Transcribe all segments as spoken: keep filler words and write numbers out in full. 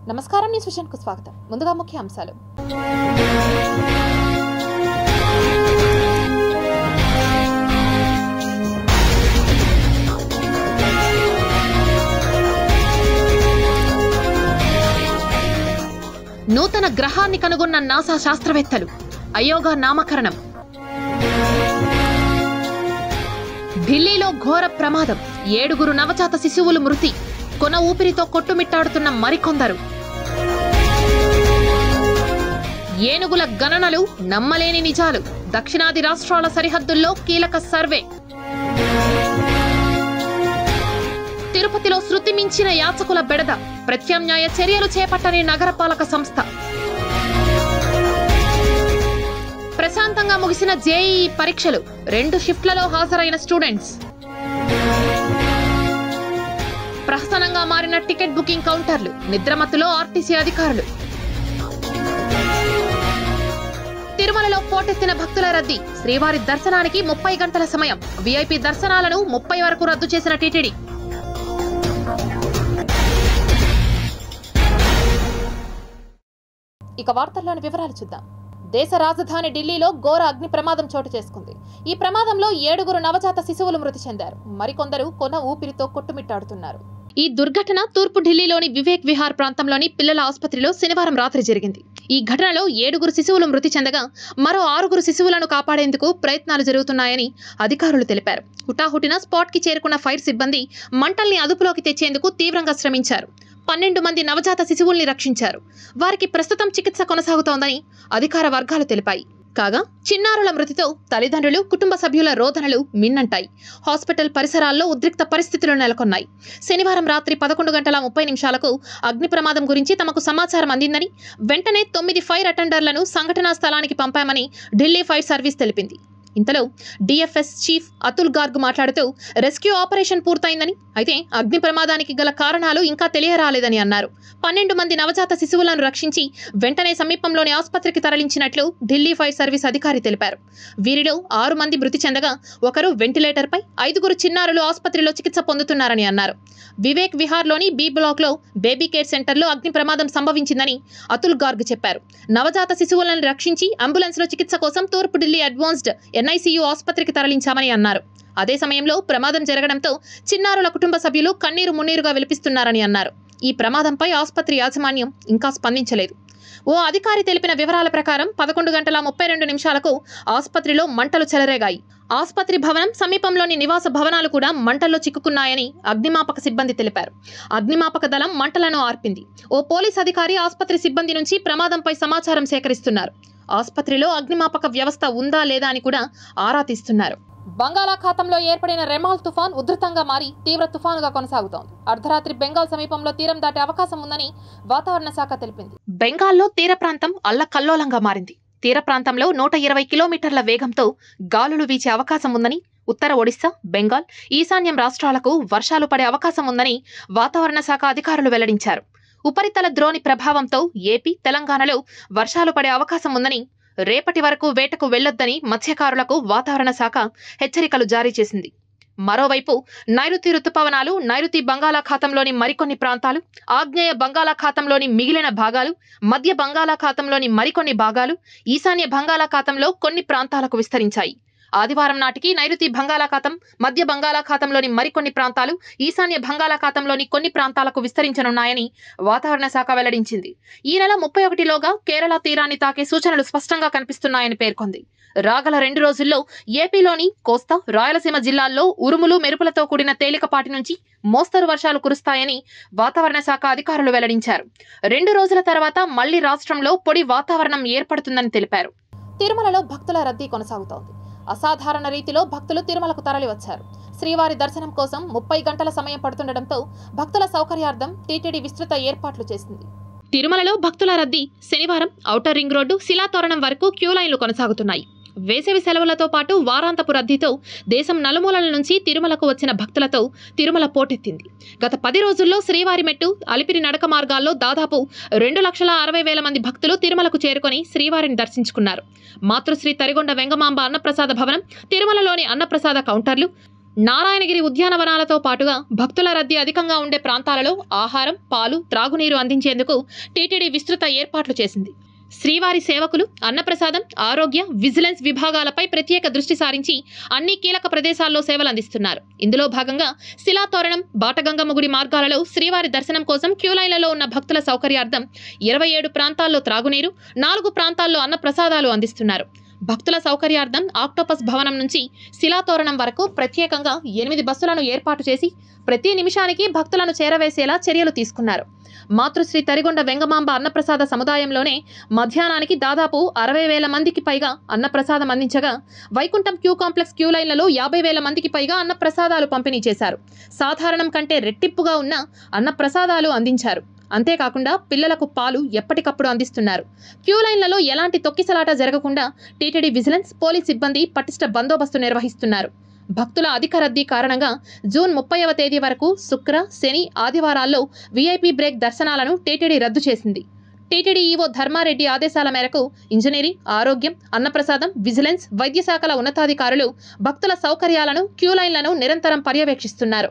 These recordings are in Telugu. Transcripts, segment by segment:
నమస్కారం, న్యూస్ విజన్ కు స్వాగతం. ముందుగా ముఖ్య అంశాలు. నూతన గ్రహాన్ని కనుగొన్న నాసా శాస్త్రవేత్తలు, అయోగా నామకరణం. ఢిల్లీలో ఘోర ప్రమాదం, ఏడుగురు నవజాత శిశువులు మృతి, కొన ఊపిరితో కొట్టుమిట్టాడుతున్న మరికొందరు. ఏనుగుల గణనలు, నమ్మలేని నిజాలు, దక్షిణాది రాష్ట్రాల సరిహద్దుల్లో కీలక సర్వే. తిరుపతిలో శృతి మించిన యాచకుల బెడద, ప్రత్యామ్నాయ చర్యలు చేపట్టని నగరపాలక సంస్థ. ప్రశాంతంగా ముగిసిన జేఈఈ పరీక్షలు, రెండు షిఫ్ట్లలో హాజరైన స్టూడెంట్స్. ప్రహసనంగా మారిన టికెట్ బుకింగ్ కౌంటర్లు, నిద్రమత్తులో ఆర్టీసీ అధికారులు. తిరుమలలో పోటెత్తిన భక్తుల రద్దీ, శ్రీవారి దర్శనానికి ముప్పై గంటల సమయం, వీఐపీ దర్శనాలను ముప్పై వరకు రద్దు చేసిన టీటీడీ. ఇక వార్తల్లోని వివరాలు చూద్దాం. దేశ రాజధాని ఢిల్లీలో ఘోర అగ్ని ప్రమాదం చోటు చేసుకుంది. ఈ ప్రమాదంలో ఏడుగురు నవజాత శిశువులు మృతి చెందారు, మరికొందరు కొన ఊపిరితో కొట్టుమిట్టాడుతున్నారు. ఈ దుర్ఘటన తూర్పు ఢిల్లీలోని వివేక్ విహార్ ప్రాంతంలోని పిల్లల ఆసుపత్రిలో శనివారం రాత్రి జరిగింది. ఈ ఘటనలో ఏడుగురు శిశువులు మృతి చెందగా మరో ఆరుగురు శిశువులను కాపాడేందుకు ప్రయత్నాలు జరుగుతున్నాయని అధికారులు తెలిపారు. హుటాహుటిన స్పాట్ కి చేరుకున్న ఫైర్ సిబ్బంది మంటల్ని అదుపులోకి తెచ్చేందుకు తీవ్రంగా శ్రమించారు. పన్నెండు మంది నవజాత శిశువుల్ని రక్షించారు. వారికి ప్రస్తుతం చికిత్స కొనసాగుతోందని అధికార వర్గాలు తెలిపాయి. కాగా చిన్నారుల మృతితో తల్లిదండ్రులు, కుటుంబ సభ్యుల రోదనలు మిన్నంటాయి. హాస్పిటల్ పరిసరాల్లో ఉద్రిక్త పరిస్థితులు నెలకొన్నాయి. శనివారం రాత్రి పదకొండు గంటల ముప్పై నిమిషాలకు అగ్ని ప్రమాదం గురించి తమకు సమాచారం అందిందని, వెంటనే తొమ్మిది ఫైర్ అటెండర్లను సంఘటనా స్థలానికి పంపామని ఢిల్లీ ఫైర్ సర్వీస్ తెలిపింది. ఇంతలో డిఎఫ్ఎస్ చీఫ్ అతుల్ గార్గ్ మాట్లాడుతూ రెస్క్యూ ఆపరేషన్ పూర్తయిందని, అయితే అగ్ని ప్రమాదానికి గల కారణాలు ఇంకా తెలియరాలేదని అన్నారు. పన్నెండు మంది నవజాత శిశువులను రక్షించి వెంటనే సమీపంలోని ఆసుపత్రికి తరలించినట్లు ఢిల్లీ ఫైర్ సర్వీస్ అధికారి తెలిపారు. వీరిలో ఆరు మంది మృతి చెందగా ఒకరు వెంటిలేటర్పై, ఐదుగురు చిన్నారులు ఆసుపత్రిలో చికిత్స పొందుతున్నారని అన్నారు. వివేక్ విహార్లోని బి బ్లాక్ లో బేబీ కేర్ సెంటర్లో అగ్ని ప్రమాదం సంభవించిందని అతుల్ గార్గ్ చెప్పారు. నవజాత శిశువులను రక్షించి అంబులెన్స్ లో చికిత్స కోసం తూర్పు ఢిల్లీ అడ్వాన్స్డ్ ఎన్ఐసియు ఆసుపత్రికి తరలించామని అన్నారు. అదే సమయంలో ప్రమాదం జరగడంతో చిన్నారుల కుటుంబ సభ్యులు కన్నీరు మున్నీరుగా విలపిస్తున్నారని అన్నారు. ఈ ప్రమాదంపై ఆసుపత్రి యాజమాన్యం ఇంకా స్పందించలేదు. ఓ అధికారి తెలిపిన వివరాల ప్రకారం పదకొండు గంటల ముప్పై రెండు నిమిషాలకు ఆసుపత్రిలో మంటలు చెలరేగాయి. ఆసుపత్రి భవనం సమీపంలోని నివాస భవనాలు కూడా మంటల్లో చిక్కుకున్నాయని అగ్నిమాపక సిబ్బంది తెలిపారు. అగ్నిమాపక దళం మంటలను ఆర్పింది. ఓ పోలీస్ అధికారి ఆసుపత్రి సిబ్బంది నుంచి ప్రమాదంపై సమాచారం సేకరిస్తున్నారు. ఆసుపత్రిలో అగ్నిమాపక వ్యవస్థ ఉందా లేదా అని కూడా ఆరా తీస్తున్నారు. బంగాళాఖాతంలో ఏర్పడిన రెమాల్ తుఫాన్ ఉధృతంగా మారి తీవ్ర తుఫానుగా కొనసాగుతోంది. అర్ధరాత్రి బెంగాల్ సమీపంలో తీరం దాటే అవకాశం ఉందని వాతావరణ శాఖ తెలిపింది. బెంగాల్లో తీర ప్రాంతం అల్లకల్లోలంగా మారింది. తీర ప్రాంతంలో నూట ఇరవై కిలోమీటర్ల వేగంతో గాలులు వీచే అవకాశం ఉందని, ఉత్తర ఒడిశా, బెంగాల్, ఈశాన్యం రాష్ట్రాలకు వర్షాలు పడే అవకాశం ఉందని వాతావరణ శాఖ అధికారులు వెల్లడించారు. ఉపరితల ద్రోణి ప్రభావంతో ఏపీ, తెలంగాణలో వర్షాలు పడే అవకాశం ఉందని, రేపటి వరకు వేటకు వెళ్లొద్దని మత్స్యకారులకు వాతావరణ శాఖ హెచ్చరికలు జారీ చేసింది. మరోవైపు నైరుతి రుతుపవనాలు నైరుతి బంగాళాఖాతంలోని మరికొన్ని ప్రాంతాలు, ఆగ్నేయ బంగాళాఖాతంలోని మిగిలిన భాగాలు, మధ్య బంగాళాఖాతంలోని మరికొన్ని భాగాలు, ఈశాన్య బంగాళాఖాతంలో కొన్ని ప్రాంతాలకు విస్తరించాయి. ఆదివారం నాటికి నైరుతి బంగాళాఖాతం, మధ్య బంగాళాఖాతంలోని మరికొన్ని ప్రాంతాలు, ఈశాన్య బంగాళాఖాతంలోని కొన్ని ప్రాంతాలకు విస్తరించనున్నాయని వాతావరణ శాఖ వెల్లడించింది. ఈ నెల ముప్పై ఒకటిలోగా కేరళ తీరాన్ని తాకే సూచనలు స్పష్టంగా కనిపిస్తున్నాయని పేర్కొంది. రాగల రెండు రోజుల్లో ఏపీలోని కోస్తా, రాయలసీమ జిల్లాల్లో ఉరుములు, మెరుపులతో కూడిన తేలికపాటి నుంచి మోస్తరు వర్షాలు కురుస్తాయని వాతావరణ శాఖ అధికారులు వెల్లడించారు. రెండు రోజుల తర్వాత మళ్లీ రాష్ట్రంలో పొడి వాతావరణం ఏర్పడుతుందని తెలిపారు. తిరుమలలో భక్తుల రద్దీ కొనసాగుతోంది. అసాధారణ రీతిలో భక్తులు తిరుమలకు తరలివచ్చారు. శ్రీవారి దర్శనం కోసం ముప్పై గంటల సమయం పడుతుండటంతో భక్తుల సౌకర్యార్థం టీటీడీ విస్తృత ఏర్పాట్లు చేసింది. తిరుమలలో భక్తుల రద్దీ శనివారం ఔటర్ రింగ్ రోడ్డు, శిలాతోరణం వరకు క్యూ లైన్లు కొనసాగుతున్నాయి. వేసవి సెలవులతో పాటు వారాంతపు రద్దీతో దేశం నలుమూలల నుంచి తిరుమలకు వచ్చిన భక్తులతో తిరుమల పోటెత్తింది. గత పది రోజుల్లో శ్రీవారి మెట్టు, అలిపిరి నడక మార్గాల్లో దాదాపు రెండు లక్షల అరవై వేల మంది భక్తులు తిరుమలకు చేరుకొని శ్రీవారిని దర్శించుకున్నారు. మాతృశ్రీ తరిగొండ వెంగమాంబ అన్నప్రసాద భవనం, తిరుమలలోని అన్నప్రసాద కౌంటర్లు, నారాయణగిరి ఉద్యానవనాలతో పాటుగా భక్తుల రద్దీ అధికంగా ఉండే ప్రాంతాలలో ఆహారం, పాలు, త్రాగునీరు అందించేందుకు టీటీడీ విస్తృత ఏర్పాట్లు చేసింది. శ్రీవారి సేవకులు అన్నప్రసాదం, ఆరోగ్య, విజిలెన్స్ విభాగాలపై ప్రత్యేక దృష్టి సారించి అన్ని కీలక ప్రదేశాల్లో సేవలు అందిస్తున్నారు. ఇందులో భాగంగా శిలాతోరణం, బాటగంగమ్మ గుడి మార్గాలలో శ్రీవారి దర్శనం కోసం క్యూలైన్లలో ఉన్న భక్తుల సౌకర్యార్థం ఇరవై ఏడు ప్రాంతాల్లో త్రాగునీరు, నాలుగు ప్రాంతాల్లో అన్నప్రసాదాలు అందిస్తున్నారు. భక్తుల సౌకర్యార్థం ఆక్టోపస్ భవనం నుంచి శిలాతోరణం వరకు ప్రత్యేకంగా ఎనిమిది బస్సులను ఏర్పాటు చేసి ప్రతి నిమిషానికి భక్తులను చేరవేసేలా చర్యలు తీసుకున్నారు. మాతృశ్రీ తరిగొండ వెంగమాంబ అన్నప్రసాద సముదాయంలోనే మధ్యాహ్నానికి దాదాపు అరవై వేల మందికి పైగా అన్నప్రసాదం అందించగా, వైకుంఠం క్యూ కాంప్లెక్స్ క్యూ లైన్లలో యాభై వేల మందికి పైగా అన్నప్రసాదాలు పంపిణీ చేశారు. సాధారణం కంటే రెట్టింపుగా ఉన్న అన్నప్రసాదాలు అందించారు. అంతేకాకుండా పిల్లలకు పాలు ఎప్పటికప్పుడు అందిస్తున్నారు. క్యూ లైన్లలో ఎలాంటి తొక్కిసలాట జరగకుండా టీటీడీ విజిలెన్స్, పోలీస్ సిబ్బంది పటిష్ట బందోబస్తు నిర్వహిస్తున్నారు. భక్తుల అధిక రద్దీ కారణంగా జూన్ ముప్పైవ తేదీ వరకు శుక్ర, శని, ఆదివారాల్లో వీఐపీ బ్రేక్ దర్శనాలను టీటీడీ రద్దు చేసింది. టీటీడీ ఈవో ధర్మారెడ్డి ఆదేశాల మేరకు ఇంజనీరింగ్, ఆరోగ్యం, అన్నప్రసాదం, విజిలెన్స్, వైద్య శాఖల ఉన్నతాధికారులు భక్తుల సౌకర్యాలను, క్యూ లైన్లను నిరంతరం పర్యవేక్షిస్తున్నారు.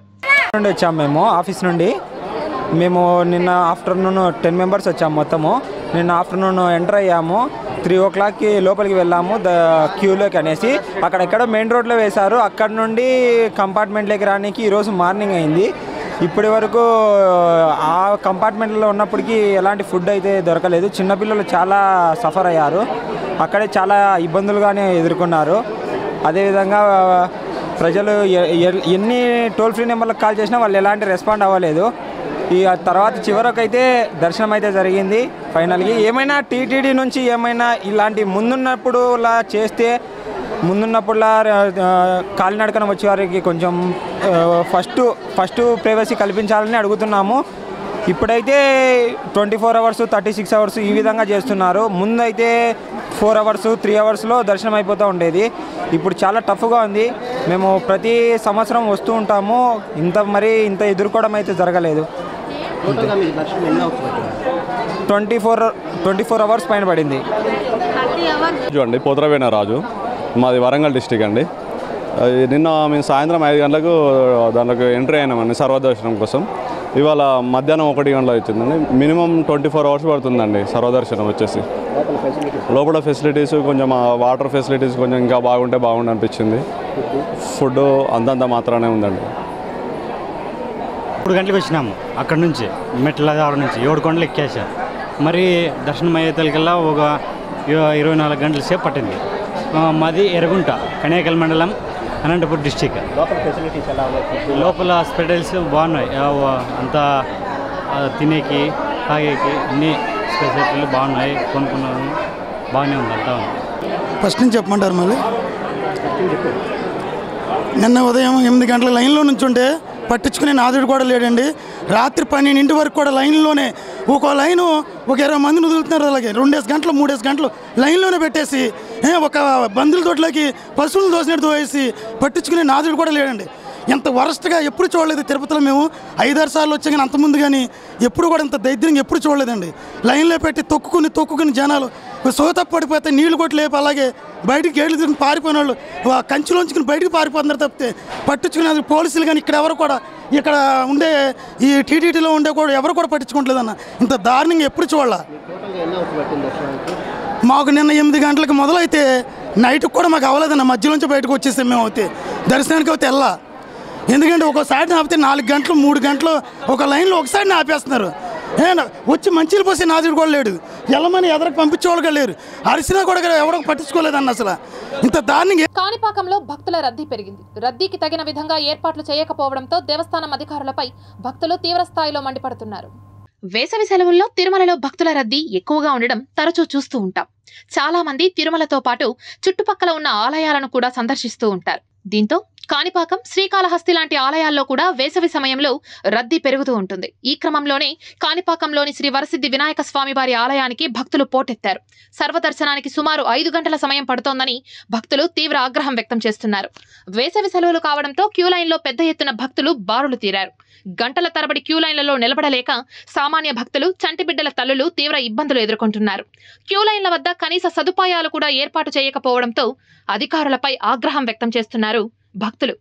మేము నిన్న ఆఫ్టర్నూన్ టెన్ మెంబర్స్ వచ్చాము. మొత్తము నిన్న ఆఫ్టర్నూన్ ఎంటర్ అయ్యాము. త్రీ ఓ క్లాక్కి లోపలికి వెళ్ళాము ద క్యూలోకి అనేసి. అక్కడ ఎక్కడో మెయిన్ రోడ్లో వేశారు. అక్కడ నుండి కంపార్ట్మెంట్లోకి రానికి ఈరోజు మార్నింగ్ అయింది. ఇప్పటి వరకు ఆ కంపార్ట్మెంట్లో ఉన్నప్పటికీ ఎలాంటి ఫుడ్ అయితే దొరకలేదు. చిన్నపిల్లలు చాలా సఫర్ అయ్యారు. అక్కడే చాలా ఇబ్బందులుగానే ఎదుర్కొన్నారు. అదేవిధంగా ప్రజలు ఎన్ని టోల్ ఫ్రీ నెంబర్లకు కాల్ చేసినా వాళ్ళు ఎలాంటి రెస్పాండ్ అవ్వలేదు. ఈ తర్వాత చివరకైతే దర్శనం అయితే జరిగింది. ఫైనల్గా ఏమైనా టీటీడీ నుంచి ఏమైనా ఇలాంటి ముందున్నప్పుడులా చేస్తే, ముందున్నప్పుడులా కాలినడకన వచ్చే వారికి కొంచెం ఫస్ట్ ఫస్ట్ ప్రైవసీ కల్పించాలని అడుగుతున్నాము. ఇప్పుడైతే twenty four hours thirty six hours ఈ విధంగా చేస్తున్నారు. ముందైతే ఫోర్ అవర్స్ త్రీ అవర్స్లో దర్శనం అయిపోతూ ఉండేది. ఇప్పుడు చాలా టఫ్గా ఉంది. మేము ప్రతి సంవత్సరం వస్తూ ఉంటాము. ఇంత మరి ఇంత ఎదుర్కోవడం అయితే జరగలేదు. Twenty four twenty four hours పైన పడింది. అండి పోతరవేణ రాజు, మాది వరంగల్ డిస్టిక్ అండి. నిన్న మేము సాయంత్రం ఐదు గంటలకు దాంట్లోకి ఎంట్రీ అయినామండి సర్వదర్శనం కోసం. ఇవాళ మధ్యాహ్నం ఒకటి గంటలకు వచ్చిందండి. మినిమం ట్వంటీ ఫోర్ అవర్స్ పడుతుందండి సర్వదర్శనం వచ్చేసి. లోపల ఫెసిలిటీస్ కొంచెం వాటర్ ఫెసిలిటీస్ కొంచెం ఇంకా బాగుంటే బాగుండి అనిపించింది. ఫుడ్ అంతంత మాత్రమే ఉందండి. మూడు గంటలకు వచ్చినాము అక్కడ నుంచి మెట్ల దారి నుంచి ఏడు కొండలు ఎక్కేసా. మరి దర్శనం అయ్యేతలకల్లా ఒక ఇరవై నాలుగు గంటల సేపు పట్టింది. మాది ఎర్రగుంట, కనేకల్ మండలం, అనంతపురం డిస్టిక్. లోపల ఫెసిలిటీస్ ఎలా ఉన్నాయి? లోపల హాస్పిటల్స్ బాగున్నాయి. అంతా తినేకి, తాగేకి అన్ని ఫెసిలిటీలు బాగున్నాయి. కొనుక్కున్నాము, బాగానే ఉంది. అంతా ఫస్ట్ నుంచి చెప్పమంటారు మళ్ళీ. నిన్న ఉదయం ఎనిమిది గంటల లైన్లో నుంచి ఉంటే పట్టించుకునే నాదుడు కూడా లేడండి. రాత్రి పన్నెండింటి వరకు కూడా లైన్లోనే ఒక లైను ఒక ఇరవై మందిని వదులుతున్నారు. అలాగే రెండేసి గంటలు మూడేసి గంటలు లైన్లోనే పెట్టేసి ఒక బంధువుల తోటలోకి పశువులు దోసినట్టు వేసి పట్టించుకునే నాదుడు కూడా లేడండి. ఎంత వరస్ట్గా ఎప్పుడు చూడలేదు తిరుపతిలో. మేము ఐదారు సార్లు వచ్చా కానీ అంతకుముందు కానీ ఎప్పుడు కూడా ఇంత దైద్యంగా ఎప్పుడు చూడలేదండి. లైన్లో పెట్టి తొక్కుకుని తొక్కుకుని జనాలు సోత పడిపోతే నీళ్లు కొట్టి లేపు అలాగే బయటికి గేట్లు తిరిగి పారిపోయిన వాళ్ళు కంచులోంచుకుని బయటికి పారిపోతున్నారు తప్పితే పట్టించుకునే పోలీసులు కానీ ఇక్కడ ఎవరు కూడా ఇక్కడ ఉండే ఈ టీటీడీలో ఉండే కూడా ఎవరు కూడా పట్టించుకోవట్లేదన్న. ఇంత దారుణంగా ఎప్పుడు చూడాల. మాకు నిన్న ఎనిమిది గంటలకు మొదలైతే నైట్కి కూడా మాకు అవ్వలేదన్న. మధ్యలోంచి బయటకు వచ్చేసాం మేము. అయితే దర్శనానికి అయితే వెళ్ళా. ఎందుకంటే ఒకసారి ఆపితే నాలుగు గంటలు మూడు గంటలు ఒక లైన్లో ఒకసారి ఆపేస్తున్నారు. వచ్చి మంచిలు పోసి నాదుడు కూడా లేడు. ఎల్లమని ఎదరకు పంపించేవాళ్ళు కూడా లేరు. అరిసినా కూడా ఎవరో పట్టించుకోలేదన్న. అసలు ఇంత దారుణంగా. కాణిపాకంలో భక్తుల రద్దీ పెరిగింది. రద్దీకి తగిన విధంగా ఏర్పాట్లు చేయకపోవడంతో దేవస్థానం అధికారులపై భక్తులు తీవ్ర స్థాయిలో మండిపడుతున్నారు. వేసవి సెలవుల్లో తిరుమలలో భక్తుల రద్దీ ఎక్కువగా ఉండడం తరచూ చూస్తూ ఉంటాం. చాలా మంది తిరుమలతో పాటు చుట్టుపక్కల ఉన్న ఆలయాలను కూడా సందర్శిస్తూ ఉంటారు. దీంతో కాణిపాకం, శ్రీకాళహస్తి లాంటి ఆలయాల్లో కూడా వేసవి సమయంలో రద్దీ పెరుగుతూ ఉంటుంది. ఈ క్రమంలోనే కాణిపాకంలోని శ్రీ వరసిద్ధి వినాయక స్వామి వారి ఆలయానికి భక్తులు పోటెత్తారు. సర్వదర్శనానికి సుమారు ఐదు గంటల సమయం పడుతోందని భక్తులు తీవ్ర ఆగ్రహం వ్యక్తం చేస్తున్నారు. వేసవి సెలవులు కావడంతో క్యూ లైన్లో పెద్ద ఎత్తున భక్తులు బారులు తీరారు. గంటల తరబడి క్యూ లైన్లలో నిలబడలేక సామాన్య భక్తులు, చంటిబిడ్డల తల్లులు తీవ్ర ఇబ్బందులు ఎదుర్కొంటున్నారు. క్యూ లైన్ల వద్ద కనీస సదుపాయాలు కూడా ఏర్పాటు చేయకపోవడంతో అధికారులపై ఆగ్రహం వ్యక్తం చేస్తున్నారు భక్తులు.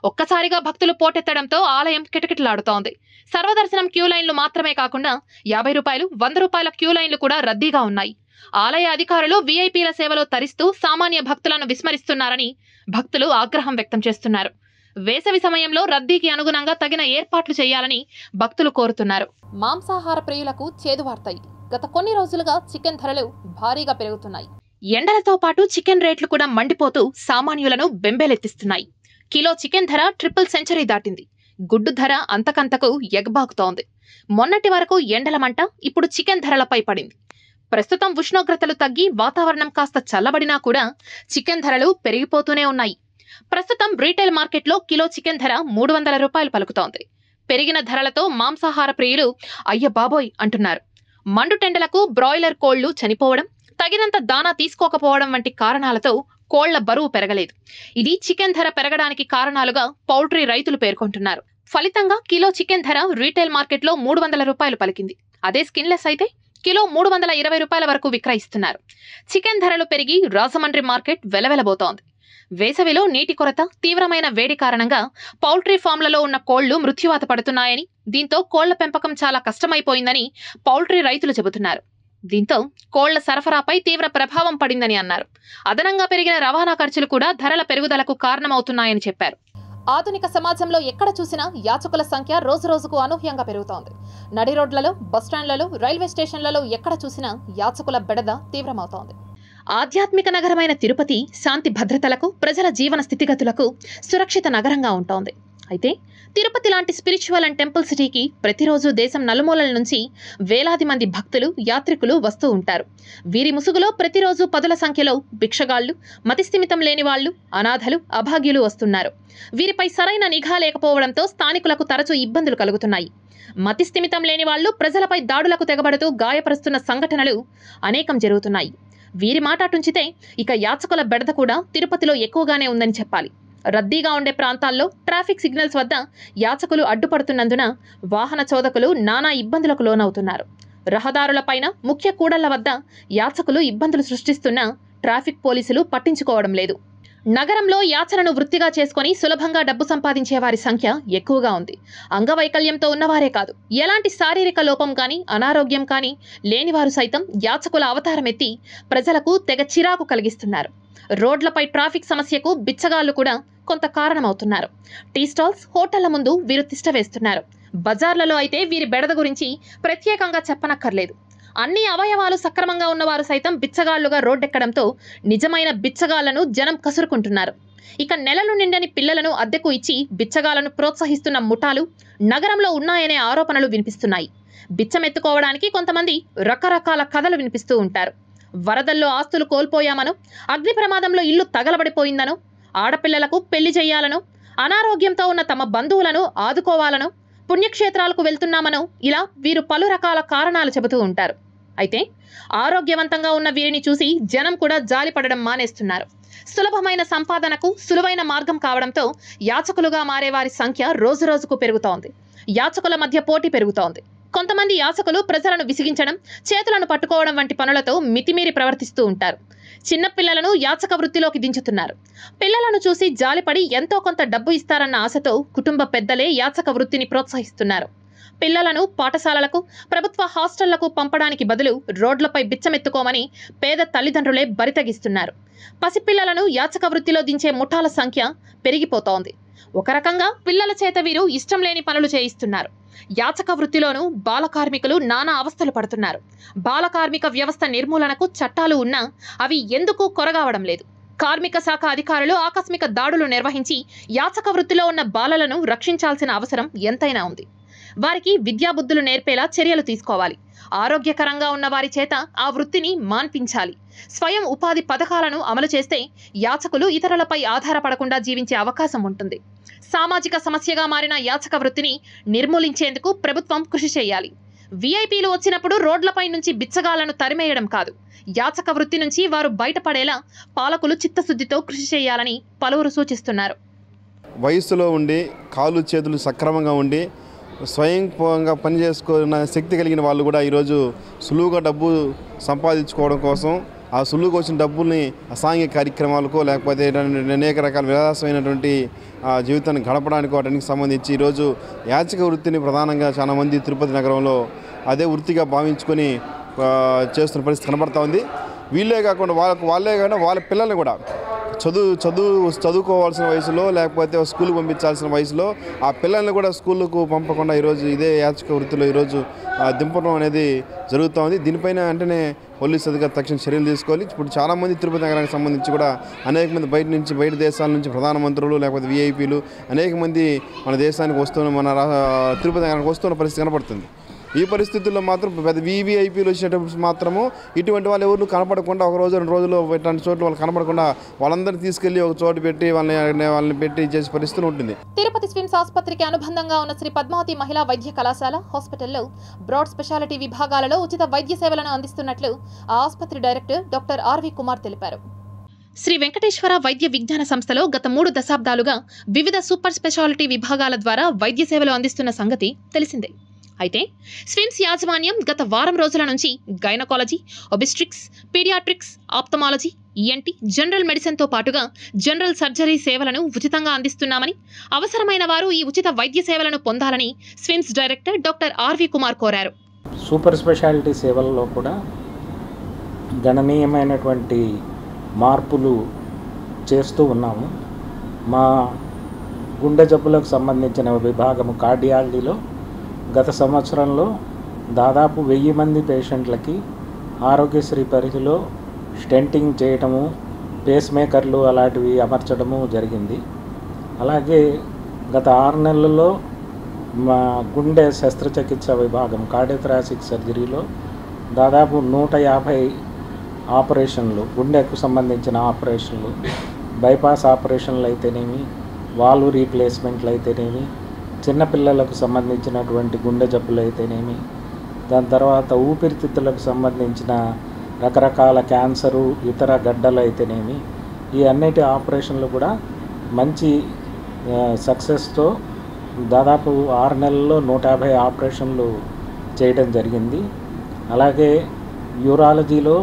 ఒక్కసారిగా భక్తులు పోటెత్తడంతో ఆలయం కిటకిటలాడుతోంది. సర్వదర్శనం క్యూ లైన్లు మాత్రమే కాకుండా యాభై రూపాయలు వంద రూపాయల క్యూ లైన్లు కూడా రద్దీగా ఉన్నాయి. ఆలయ అధికారులు వీఐపీల సేవలో తరిస్తూ సామాన్య భక్తులను విస్మరిస్తున్నారని భక్తులు ఆగ్రహం వ్యక్తం చేస్తున్నారు. వేసవి సమయంలో రద్దీకి అనుగుణంగా తగిన ఏర్పాట్లు చేయాలని భక్తులు కోరుతున్నారు. మాంసాహార ప్రియులకు చేదువార్తాయి. గత కొన్ని రోజులుగా చికెన్ ధరలు భారీగా పెరుగుతున్నాయి. ఎండలతో పాటు చికెన్ రేట్లు కూడా మండిపోతూ సామాన్యులను బెంబేలెత్తిస్తున్నాయి. కిలో చికెన్ ధర ట్రిపుల్ సెంచరీ దాటింది. గుడ్డు ధర అంతకంతకు ఎగబాకుతోంది. మొన్నటి వరకు ఎండల మంట ఇప్పుడు చికెన్ ధరలపై పడింది. ప్రస్తుతం ఉష్ణోగ్రతలు తగ్గి వాతావరణం కాస్త చల్లబడినా కూడా చికెన్ ధరలు పెరిగిపోతూనే ఉన్నాయి. ప్రస్తుతం రీటైల్ మార్కెట్లో కిలో చికెన్ ధర మూడు వందల రూపాయలు పలుకుతోంది. పెరిగిన ధరలతో మాంసాహార ప్రియులు అయ్య బాబోయ్ అంటున్నారు. మండుటెండలకు బ్రాయిలర్ కోళ్లు చనిపోవడం, తగినంత దానా తీసుకోకపోవడం వంటి కారణాలతో కోళ్ల బరువు పెరగలేదు. ఇది చికెన్ ధర పెరగడానికి కారణాలుగా పౌల్ట్రీ రైతులు పేర్కొంటున్నారు. ఫలితంగా కిలో చికెన్ ధర రీటైల్ మార్కెట్లో మూడు వందల రూపాయలు పలికింది. అదే స్కిన్లెస్ అయితే కిలో మూడు వందల ఇరవై రూపాయల వరకు విక్రయిస్తున్నారు. చికెన్ ధరలు పెరిగి రాజమండ్రి మార్కెట్ వెలవెలబోతోంది. వేసవిలో నీటి కొరత, తీవ్రమైన వేడి కారణంగా పౌల్ట్రీ ఫామ్లలో ఉన్న కోళ్లు మృత్యువాత పడుతున్నాయని, దీంతో కోళ్ల పెంపకం చాలా కష్టమైపోయిందని పౌల్ట్రీ రైతులు చెబుతున్నారు. దీంతో కోళ్ల సరఫరాపై తీవ్ర ప్రభావం పడిందని అన్నారు. అదనంగా పెరిగిన రవాణా ఖర్చులు కూడా ధరల పెరుగుదలకు కారణమవుతున్నాయని చెప్పారు. ఆధునిక సమాజంలో ఎక్కడ చూసినా యాచకుల సంఖ్య రోజురోజుకు అనూహ్యంగా పెరుగుతోంది. నడి రోడ్లలో, బస్టాండ్లలో, రైల్వే స్టేషన్లలో ఎక్కడ చూసినా యాచకుల బెడద తీవ్రమవుతోంది. ఆధ్యాత్మిక నగరమైన తిరుపతి శాంతి భద్రతలకు, ప్రజల జీవన స్థితిగతులకు సురక్షిత నగరంగా ఉంటోంది. అయితే తిరుపతి లాంటి స్పిరిచువల్ అండ్ టెంపుల్ సిటీకి ప్రతిరోజు దేశం నలుమూలల నుంచి వేలాది మంది భక్తులు, యాత్రికులు వస్తూ ఉంటారు. వీరి ముసుగులో ప్రతిరోజు పదుల సంఖ్యలో భిక్షగాళ్లు, మతిస్థిమితం లేని వాళ్లు, అనాథలు, అభాగ్యులు వస్తున్నారు. వీరిపై సరైన నిఘా లేకపోవడంతో స్థానికులకు తరచూ ఇబ్బందులు కలుగుతున్నాయి. మతిస్థిమితం లేని వాళ్లు ప్రజలపై దాడులకు తెగబడుతూ గాయపరుస్తున్న సంఘటనలు అనేకం జరుగుతున్నాయి. వీరి మాట టుంచితే ఇక యాచకుల బెడద కూడా తిరుపతిలో ఎక్కువగానే ఉందని చెప్పాలి. రద్దీగా ఉండే ప్రాంతాల్లో ట్రాఫిక్ సిగ్నల్స్ వద్ద యాచకులు అడ్డుపడుతున్నందున వాహన చోదకులు నానా ఇబ్బందులకు లోనవుతున్నారు. రహదారులపైన, ముఖ్య కూడళ్ల వద్ద యాచకులు ఇబ్బందులు సృష్టిస్తున్నా ట్రాఫిక్ పోలీసులు పట్టించుకోవడం లేదు. నగరంలో యాచనను వృత్తిగా చేసుకుని సులభంగా డబ్బు సంపాదించే వారి సంఖ్య ఎక్కువగా ఉంది. అంగవైకల్యంతో ఉన్నవారే కాదు, ఎలాంటి శారీరక లోపం కానీ, అనారోగ్యం కానీ లేనివారు సైతం యాచకుల అవతారమెత్తి ప్రజలకు తెగ చిరాకు కలిగిస్తున్నారు. రోడ్లపై ట్రాఫిక్ సమస్యకు బిచ్చగాళ్లు కూడా కొంత కారణమవుతున్నారు. టీ స్టాల్స్, హోటళ్ల ముందు వీరు తిష్ట వేస్తున్నారు. బజార్లలో అయితే వీరి బెడద గురించి ప్రత్యేకంగా చెప్పనక్కర్లేదు. అన్ని అవయవాలు సక్రమంగా ఉన్నవారు సైతం బిచ్చగాళ్లుగా రోడ్డెక్కడంతో నిజమైన బిచ్చగాళ్లను జనం కసురుకుంటున్నారు. ఇక నెలలు నిండని పిల్లలను అద్దెకు ఇచ్చి బిచ్చగాళ్లను ప్రోత్సహిస్తున్న ముఠాలు నగరంలో ఉన్నాయనే ఆరోపణలు వినిపిస్తున్నాయి. బిచ్చమెత్తుకోవడానికి కొంతమంది రకరకాల కథలు వినిపిస్తూ ఉంటారు. వరదల్లో ఆస్తులు కోల్పోయామనో, అగ్ని ప్రమాదంలో ఇల్లు తగలబడిపోయిందనో, ఆడపిల్లలకు పెళ్లి చేయాలనో, అనారోగ్యంతో ఉన్న తమ బంధువులను ఆదుకోవాలనో, పుణ్యక్షేత్రాలకు వెళ్తున్నామనో ఇలా వీరు పలు రకాల కారణాలు చెబుతూ ఉంటారు. అయితే ఆరోగ్యవంతంగా ఉన్న వీరిని చూసి జనం కూడా జాలిపడడం మానేస్తున్నారు. సులభమైన సంపాదనకు సులువైన మార్గం కావడంతో యాచకులుగా మారే వారి సంఖ్య రోజురోజుకు పెరుగుతోంది. యాచకుల మధ్య పోటీ పెరుగుతోంది. కొంతమంది యాచకులు ప్రజలను విసిగించడం, చేతులను పట్టుకోవడం వంటి పనులతో మితిమీరి ప్రవర్తిస్తూ ఉంటారు. చిన్నపిల్లలను యాచక వృత్తిలోకి దించుతున్నారు. పిల్లలను చూసి జాలిపడి ఎంతో కొంత డబ్బు ఇస్తారన్న ఆశతో కుటుంబ పెద్దలే యాచక వృత్తిని ప్రోత్సహిస్తున్నారు. పిల్లలను పాఠశాలలకు, ప్రభుత్వ హాస్టళ్లకు పంపడానికి బదులు రోడ్లపై బిచ్చమెత్తుకోమని పేద తల్లిదండ్రులే బరితెగిస్తున్నారు. పసిపిల్లలను యాచక వృత్తిలో దించే ముఠాల సంఖ్య పెరిగిపోతోంది. ఒక రకంగా పిల్లల చేత వీరు ఇష్టం లేని పనులు చేయిస్తున్నారు. యాచక వృత్తిలోనూ బాల కార్మికులు నానా అవస్థలు పడుతున్నారు. బాల కార్మిక వ్యవస్థ నిర్మూలనకు చట్టాలు ఉన్నా అవి ఎందుకు కొరగావడం లేదు. కార్మిక శాఖ అధికారులు ఆకస్మిక దాడులు నిర్వహించి యాచక వృత్తిలో ఉన్న బాలలను రక్షించాల్సిన అవసరం ఎంతైనా ఉంది. వారికి విద్యాబుద్ధులు నేర్పేలా చర్యలు తీసుకోవాలి. ఆరోగ్యకరంగా ఉన్న వారి చేత ఆ వృత్తిని మాన్పించాలి. స్వయం ఉపాధి పథకాలను అమలు చేస్తే యాచకులు ఇతరులపై ఆధారపడకుండా జీవించే అవకాశం ఉంటుంది. సామాజిక సమస్యగా మారిన యాచక వృత్తిని నిర్మూలించేందుకు ప్రభుత్వం కృషి చేయాలి. వీఐపీలు వచ్చినప్పుడు రోడ్లపై నుంచి బిచ్చగాళ్లను తరిమేయడం కాదు, యాచక వృత్తి నుంచి వారు బయటపడేలా పాలకులు చిత్తశుద్ధితో కృషి చేయాలని పలువురు సూచిస్తున్నారు. వయస్సులో ఉండి కాళ్ళు చేతులు సక్రమంగా ఉండి స్వయంగా పనిచేసుకున్న శక్తి కలిగిన వాళ్ళు కూడా ఈరోజు సులువుగా డబ్బు సంపాదించుకోవడం కోసం ఆ సులువుకు వచ్చిన డబ్బుల్ని అసాంఘిక కార్యక్రమాలకో లేకపోతే అనేక రకాల విలాసమైనటువంటి జీవితాన్ని గడపడానికి వాటికి సంబంధించి ఈరోజు యాచక వృత్తిని ప్రధానంగా చాలామంది తిరుపతి నగరంలో అదే వృత్తిగా భావించుకొని చేస్తున్న పరిస్థితి కనబడతా ఉంది. వీళ్ళే కాకుండా వాళ్ళకు వాళ్ళే కాకుండా వాళ్ళ పిల్లల్ని కూడా చదువు చదువు చదువుకోవాల్సిన వయసులో లేకపోతే స్కూల్కి పంపించాల్సిన వయసులో ఆ పిల్లల్ని కూడా స్కూళ్ళకు పంపకుండా ఈరోజు ఇదే యాచక వృత్తిలో ఈరోజు దింపడం అనేది జరుగుతూ ఉంది. దీనిపైన వెంటనే పోలీసు అధికారులు తక్షణ చర్యలు తీసుకోవాలి. ఇప్పుడు చాలామంది తిరుపతి నగరానికి సంబంధించి కూడా అనేక మంది బయట నుంచి బయట దేశాల నుంచి ప్రధానమంత్రులు లేకపోతే వీఐపీలు అనేక మంది మన దేశానికి వస్తున్న మన తిరుపతి నగరానికి వస్తున్న పరిస్థితి కనపడుతుంది. ఈ పరిస్థితుల్లో మాత్రం పెద్ద వీవీఐపీలు వచ్చేటప్పుడు మాత్రము ఇటువంటి వాళ్ళు ఎవరు కనపడకుండా ఒక రోజు రెండు రోజులు ఇట్లాంటి చోట్ల వాళ్ళు కనపడకుండా వాళ్ళందరినీ తీసుకెళ్లి ఒక చోటు పెట్టి వాళ్ళని వాళ్ళని పెట్టి చేసే పరిస్థితి ఉంటుంది. తిరుపతి స్విమ్స్ ఆసుపత్రికి అనుబంధంగా ఉన్న శ్రీ పద్మావతి మహిళా వైద్య కళాశాల హాస్పిటల్లో బ్రాడ్ స్పెషాలిటీ విభాగాలలో ఉచిత వైద్య సేవలను అందిస్తున్నట్లు ఆ ఆసుపత్రి డైరెక్టర్ డాక్టర్ ఆర్వి కుమార్ తెలిపారు. శ్రీ వెంకటేశ్వర వైద్య విజ్ఞాన సంస్థలో గత మూడు దశాబ్దాలుగా వివిధ సూపర్ స్పెషాలిటీ విభాగాల ద్వారా వైద్య సేవలు అందిస్తున్న సంగతి తెలిసిందే. అయితే స్విమ్స్ యాజమాన్యం గత వారం రోజుల నుంచి gynaecology, obstetrics, paediatrics, ophthalmology, ENT, general మెడిసిన్తో పాటుగా జనరల్ సర్జరీ సేవలను ఉచితంగా అందిస్తున్నామని, అవసరమైన వారు ఈ ఉచిత వైద్య సేవలను పొందాలని SVIMS director doctor RV Kumar కోరారు. సూపర్ స్పెషాలిటీ సేవలలో కూడా గణనీయమైనటువంటి మార్పులు చేస్తూ ఉన్నాము. మా గుండె జబ్బులకు సంబంధించిన విభాగము కార్డియాలజీలో గత సంవత్సరంలో దాదాపు వెయ్యి మంది పేషెంట్లకి ఆరోగ్యశ్రీ పరిధిలో స్టెంటింగ్ చేయటము, పేస్ మేకర్లు అలాంటివి అమర్చడము జరిగింది. అలాగే గత ఆరు నెలల్లో మా గుండె శస్త్రచికిత్స విభాగం కార్డియోథొరాసిక్ సర్జరీలో దాదాపు నూట యాభై ఆపరేషన్లు, గుండెకు సంబంధించిన ఆపరేషన్లు, బైపాస్ ఆపరేషన్లు అయితేనేమి, వాల్వ్ రీప్లేస్మెంట్లు అయితేనేమి, చిన్నపిల్లలకు సంబంధించినటువంటి గుండె జబ్బులు అయితేనేమి, దాని తర్వాత ఊపిరితిత్తులకు సంబంధించిన రకరకాల క్యాన్సరు, ఇతర గడ్డలు అయితేనేమి, ఈ అన్నిటి ఆపరేషన్లు కూడా మంచి సక్సెస్తో దాదాపు ఆరు నెలల్లో నూట యాభై ఆపరేషన్లు చేయడం జరిగింది. అలాగే యూరాలజీలో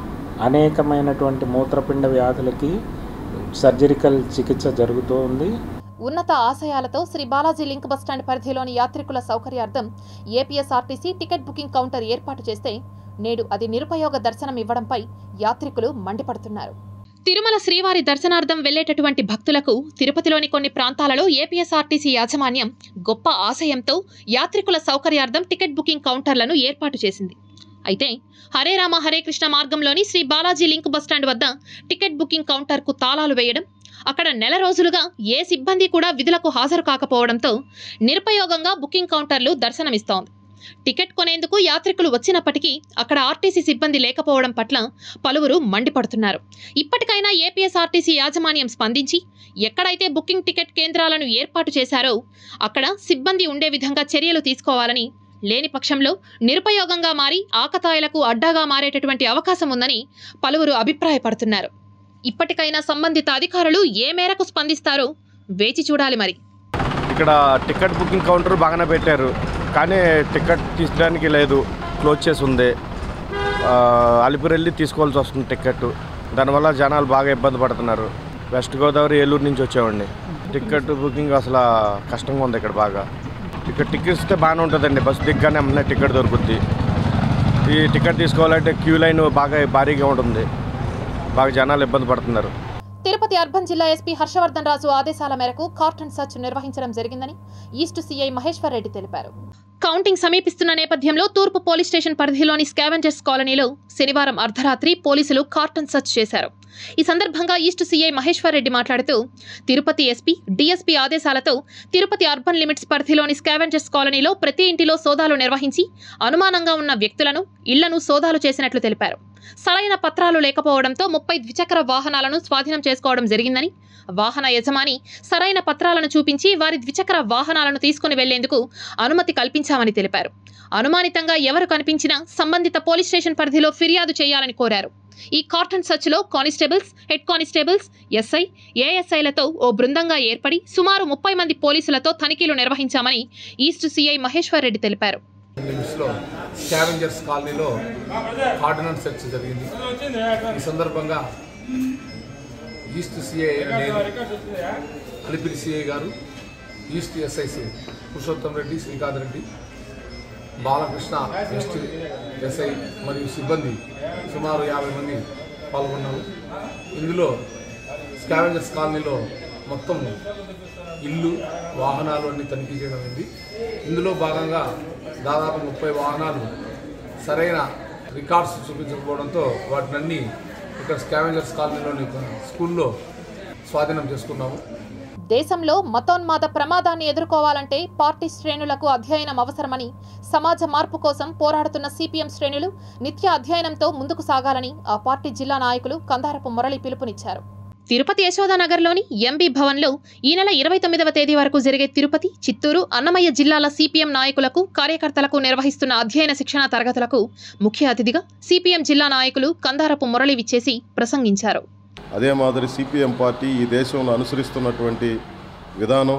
అనేకమైనటువంటి మూత్రపిండ వ్యాధులకి సర్జరికల్ చికిత్స జరుగుతూ ఉంది. ఉన్నత ఆశయాలతో శ్రీ బాలాజీ లింక్ బస్టాండ్ పరిధిలోని యాత్రికుల సౌకర్యార్థం ఏపీఎస్ఆర్టీసీ టికెట్ బుకింగ్ కౌంటర్ ఏర్పాటు చేస్తే నేడు అది నిరుపయోగ దర్శనం ఇవ్వడంపై యాత్రికులు మండిపడుతున్నారు. తిరుమల శ్రీవారి దర్శనార్థం వెళ్లేటటువంటి భక్తులకు తిరుపతిలోని కొన్ని ప్రాంతాలలో ఏపీఎస్ఆర్టీసీ యాజమాన్యం గొప్ప ఆశయంతో యాత్రికుల సౌకర్యార్థం టికెట్ బుకింగ్ కౌంటర్లను ఏర్పాటు చేసింది. అయితే హరే రామ హరే కృష్ణ మార్గంలోని శ్రీ బాలాజీ లింక్ బస్టాండ్ వద్ద టికెట్ బుకింగ్ కౌంటర్కు తాళాలు వేయడం, అక్కడ నెల రోజులుగా ఏ సిబ్బంది కూడా విధులకు హాజరు కాకపోవడంతో నిరుపయోగంగా బుకింగ్ కౌంటర్లు దర్శనమిస్తోంది. టికెట్ కొనేందుకు యాత్రికులు వచ్చినప్పటికీ అక్కడ ఆర్టీసీ సిబ్బంది లేకపోవడం పట్ల పలువురు మండిపడుతున్నారు. ఇప్పటికైనా ఏపీఎస్ఆర్టీసీ యాజమాన్యం స్పందించి ఎక్కడైతే బుకింగ్ టికెట్ కేంద్రాలను ఏర్పాటు చేశారో అక్కడ సిబ్బంది ఉండే విధంగా చర్యలు తీసుకోవాలని, లేని పక్షంలో నిరుపయోగంగా మారి ఆకతాయిలకు అడ్డాగా మారేటటువంటి అవకాశం ఉందని పలువురు అభిప్రాయపడుతున్నారు. ఇప్పటికైనా సంబంధిత అధికారులు ఏ మేరకు స్పందిస్తారో వేచి చూడాలి. మరి ఇక్కడ టికెట్ బుకింగ్ కౌంటర్ బాగానే పెట్టారు, కానీ టికెట్ తీసుకోవడానికి లేదు, క్లోజ్ చేసి ఉంది. అలిపిరి వెళ్ళి తీసుకోవాల్సి వస్తుంది టికెట్. దానివల్ల జనాలు బాగా ఇబ్బంది పడుతున్నారు. వెస్ట్ గోదావరి, ఏలూరు నుంచి వచ్చామండి. టికెట్ బుకింగ్ అసలు కష్టంగా ఉంది ఇక్కడ బాగా. ఇక్కడ టికెట్ ఇస్తే బాగానే ఉంటుందండి, బస్సు దిగ్గానే అన్న టికెట్ దొరుకుద్ది. ఈ టికెట్ తీసుకోవాలంటే క్యూ లైన్ బాగా భారీగా ఉంటుంది, బాగా జనాలు ఇబ్బంది పడుతున్నారు. తిరుపతి అర్బన్ జిల్లా ఎస్పీ హర్షవర్ధన్ రాజు ఆదేశాల మేరకు కార్టన్ సర్చ్ నిర్వహించడం జరిగిందని ఈస్ట్ సీఐ మహేశ్వర్ రెడ్డి తెలిపారు. కౌంటింగ్ సమీపిస్తున్న నేపథ్యంలో తూర్పు పోలీస్ స్టేషన్ పరిధిలోని స్కావెంజర్స్ కాలనీలో శనివారం అర్ధరాత్రి పోలీసులు కార్టన్ సర్చ్ చేశారు. ఈ సందర్భంగా ఈస్ట్ సీఐ మహేశ్వర్ రెడ్డి మాట్లాడుతూ తిరుపతి ఎస్పీ, డీఎస్పీ ఆదేశాలతో తిరుపతి అర్బన్ లిమిట్స్ పరిధిలోని స్కావెంజర్స్ కాలనీలో ప్రతి ఇంటిలో సోదాలు నిర్వహించి అనుమానంగా ఉన్న వ్యక్తులను, ఇళ్లను సోదాలు చేసినట్లు తెలిపారు. సరైన పత్రాలు లేకపోవడంతో ముప్పై ద్విచక్ర వాహనాలను స్వాధీనం చేసుకోవడం జరిగిందని, వాహన యజమాని సరైన పత్రాలను చూపించి వారి ద్విచక్ర వాహనాలను తీసుకుని వెళ్లేందుకు అనుమతి కల్పించామని తెలిపారు. అనుమానితంగా ఎవరు కనిపించినా సంబంధిత పోలీస్ స్టేషన్ పరిధిలో ఫిర్యాదు చేయాలని కోరారు. ఈ కార్టన్ సర్చ్ లో కానిస్టేబుల్స్, హెడ్ కానిస్టేబుల్స్, ఎస్ఐ, ఏఎస్ఐలతో ఓ బృందంగా ఏర్పడి సుమారు ముప్పై మంది పోలీసులతో తనిఖీలు నిర్వహించామని ఈస్ట్ సీఐ మహేశ్వర్ రెడ్డి తెలిపారు. లిమిట్స్లో స్కావెంజర్స్ కాలనీలో ఆర్డినెన్స్ సెర్చ్ జరిగింది. ఈ సందర్భంగా ఈస్ట్ సిఐ నేను, అలిపిరి సిఐ గారు, ఈస్ట్ ఎస్ఐసి పురుషోత్తం రెడ్డి, శ్రీకాంత్ రెడ్డి, బాలకృష్ణ ఎస్టీ ఎస్ఐ మరియు సిబ్బంది సుమారు యాభై మంది పాల్గొన్నారు. ఇందులో స్కావెంజర్స్ కాలనీలో మొత్తం ఇల్లు, వాహనాలు అన్ని తనిఖీ చేయడం అయింది. ఇందులో భాగంగా దాదాపు ముప్పై వాహనాలు సరైన రికార్డ్స్ చూపించకపోవడంతో వాటినన్నీ ఇక్కడ స్కావెంజర్స్ కాలనీలోని స్కూల్లో స్వాధీనం చేసుకున్నాము. దేశంలో మతోన్మాద ప్రమాదాన్ని ఎదుర్కోవాలంటే పార్టీ శ్రేణులకు అధ్యయనం అవసరమని, సమాజ మార్పు కోసం పోరాడుతున్న సిపిఎం శ్రేణులు నిత్య అధ్యయనంతో ముందుకు సాగాలని ఆ పార్టీ జిల్లా నాయకులు కందారపు మురళి పిలుపునిచ్చారు. తిరుపతి యశోదానగర్లోని ఎంబీ భవన్లో ఈ నెల ఇరవై తొమ్మిదవ తేదీ వరకు జరిగే తిరుపతి, చిత్తూరు, అన్నమయ్య జిల్లాల సిపిఎం నాయకులకు, కార్యకర్తలకు నిర్వహిస్తున్న అధ్యయన శిక్షణ తరగతులకు ముఖ్య అతిథిగా సిపిఎం జిల్లా నాయకులు కందారపు మురళి విచ్చేసి ప్రసంగించారు. అదే మాదిరి సిపిఎం పార్టీ ఈ దేశంలో అనుసరిస్తున్నటువంటి విధానం,